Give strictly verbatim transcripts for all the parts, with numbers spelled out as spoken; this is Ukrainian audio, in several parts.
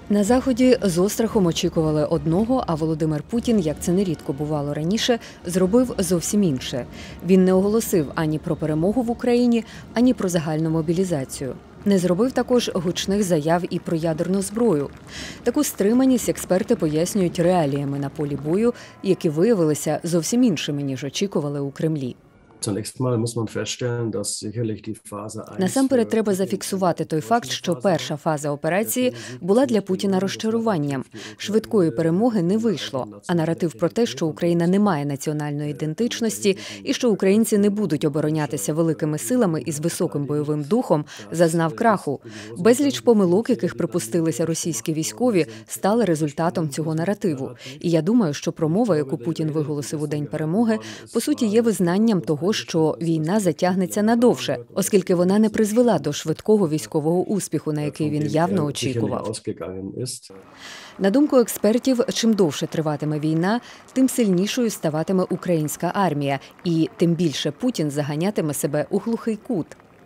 На Заході з острахом очікували одного, а Володимир Путін, як це нерідко бувало раніше, зробив зовсім інше. Він не оголосив ані про перемогу в Україні, ані про загальну мобілізацію. Не зробив також гучних заяв і про ядерну зброю. Таку стриманість експерти пояснюють реаліями на полі бою, які виявилися зовсім іншими, ніж очікували у Кремлі. Насамперед треба зафіксувати той факт, що перша фаза операції була для Путіна розчаруванням. Швидкої перемоги не вийшло, а наратив про те, що Україна не має національної ідентичності і що українці не будуть оборонятися великими силами із високим бойовим духом, зазнав краху. Безліч помилок, яких припустилися російські військові, стали результатом цього наративу. І я думаю, що промова, яку Путін виголосив у День перемоги, по суті є визнанням того, що війна затягнеться надовше, оскільки вона не призвела до швидкого військового успіху, на який він явно очікував. На думку експертів, чим довше триватиме війна, тим сильнішою ставатиме українська армія, і тим більше Путін заганятиме себе у глухий кут.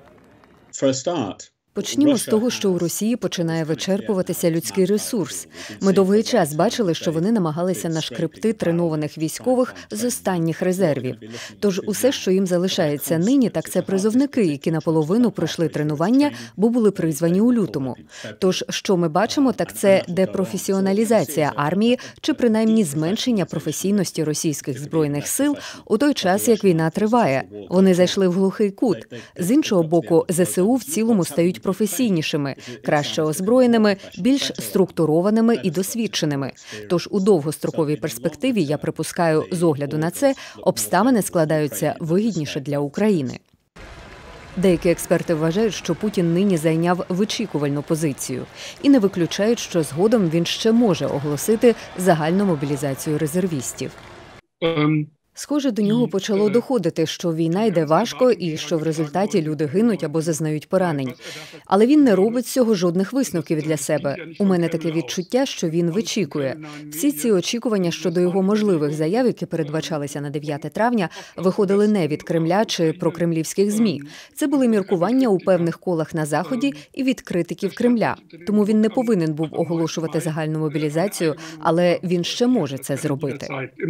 Почнімо з того, що у Росії починає вичерпуватися людський ресурс. Ми довгий час бачили, що вони намагалися нашкребти тренованих військових з останніх резервів. Тож усе, що їм залишається нині, так це призовники, які наполовину пройшли тренування, бо були призвані у лютому. Тож, що ми бачимо, так це депрофесіоналізація армії, чи принаймні зменшення професійності російських збройних сил у той час, як війна триває. Вони зайшли в глухий кут. З іншого боку, зе се у в цілому стають професійнішими, краще озброєними, більш структурованими і досвідченими. Тож у довгостроковій перспективі, я припускаю, з огляду на це, обставини складаються вигідніше для України. Деякі експерти вважають, що Путін нині зайняв вичікувальну позицію і не виключають, що згодом він ще може оголосити загальну мобілізацію резервістів. Um... Схоже, до нього почало доходити, що війна йде важко і що в результаті люди гинуть або зазнають поранень. Але він не робить з цього жодних висновків для себе. У мене таке відчуття, що він вичікує. Всі ці очікування щодо його можливих заяв, які передбачалися на дев'яте травня, виходили не від Кремля чи прокремлівських ЗМІ. Це були міркування у певних колах на Заході і від критиків Кремля. Тому він не повинен був оголошувати загальну мобілізацію, але він ще може це зробити.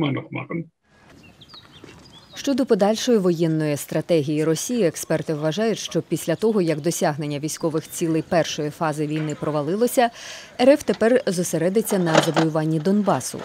Щодо подальшої воєнної стратегії Росії, експерти вважають, що після того, як досягнення військових цілей першої фази війни провалилося, ер еф тепер зосередиться на завоюванні Донбасу.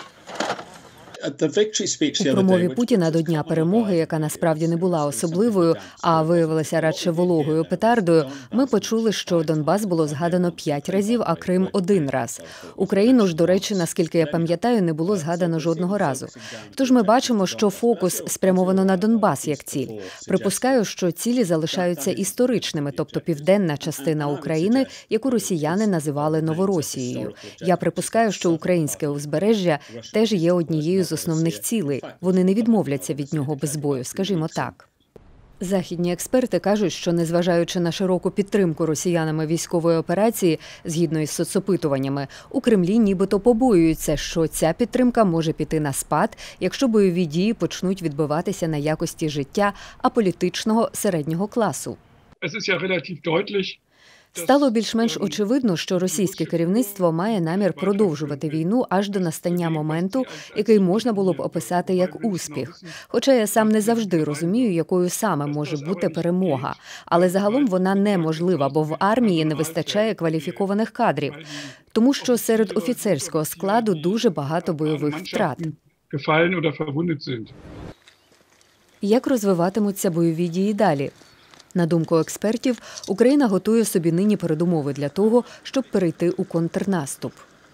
У промові Путіна до Дня перемоги, яка насправді не була особливою, а виявилася радше вологою петардою, ми почули, що Донбас було згадано п'ять разів, а Крим – один раз. Україну ж, до речі, наскільки я пам'ятаю, не було згадано жодного разу. Тож ми бачимо, що фокус спрямовано на Донбас як ціль. Припускаю, що цілі залишаються історичними, тобто південна частина України, яку росіяни називали Новоросією. Я припускаю, що українське узбережжя теж є однією з основних цілей. Вони не відмовляться від нього без бою, скажімо так. Західні експерти кажуть, що незважаючи на широку підтримку росіянами військової операції, згідно із соцопитуваннями, у Кремлі нібито побоюються, що ця підтримка може піти на спад, якщо бойові дії почнуть відбиватися на якості життя аполітичного середнього класу. Стало більш-менш очевидно, що російське керівництво має намір продовжувати війну аж до настання моменту, який можна було б описати як успіх. Хоча я сам не завжди розумію, якою саме може бути перемога. Але загалом вона неможлива, бо в армії не вистачає кваліфікованих кадрів. Тому що серед офіцерського складу дуже багато бойових втрат. Як розвиватимуться бойові дії далі? На думку експертів, Україна готує собі нині передумови для того, щоб перейти у контрнаступ.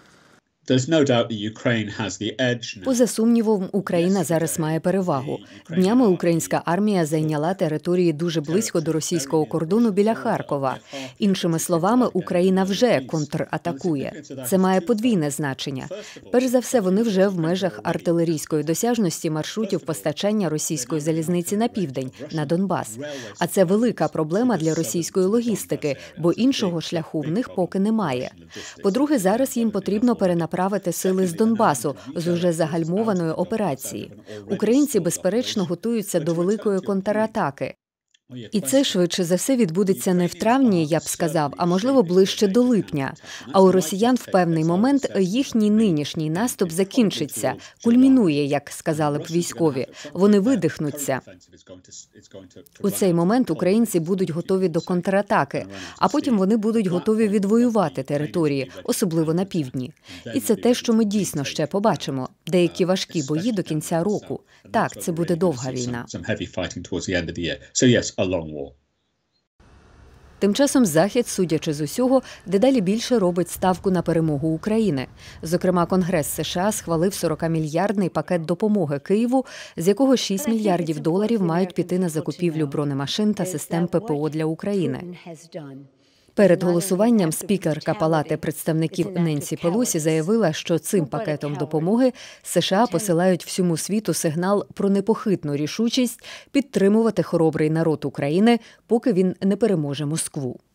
Поза сумнівом, Україна зараз має перевагу. Днями українська армія зайняла території дуже близько до російського кордону біля Харкова. Іншими словами, Україна вже контратакує. Це має подвійне значення. Перш за все, вони вже в межах артилерійської досяжності маршрутів постачання російської залізниці на південь, на Донбас. А це велика проблема для російської логістики, бо іншого шляху в них поки немає. По-друге, зараз їм потрібно перенаправити направити сили з Донбасу з уже загальмованої операції. Українці, безперечно, готуються до великої контратаки. І це, швидше за все, відбудеться не в травні, я б сказав, а можливо ближче до липня. А у росіян в певний момент їхній нинішній наступ закінчиться, кульмінує, як сказали б військові. Вони видихнуться. У цей момент українці будуть готові до контратаки, а потім вони будуть готові відвоювати території, особливо на півдні. І це те, що ми дійсно ще побачимо. Деякі важкі бої до кінця року. Так, це буде довга війна. Тим часом Захід, судячи з усього, дедалі більше робить ставку на перемогу України. Зокрема, Конгрес США схвалив сорокамільярдний пакет допомоги Києву, з якого шість мільярдів доларів мають піти на закупівлю бронемашин та систем ППО для України. Перед голосуванням спікерка Палати представників Ненсі Пелосі заявила, що цим пакетом допомоги США посилають всьому світу сигнал про непохитну рішучість підтримувати хоробрий народ України, поки він не переможе Москву.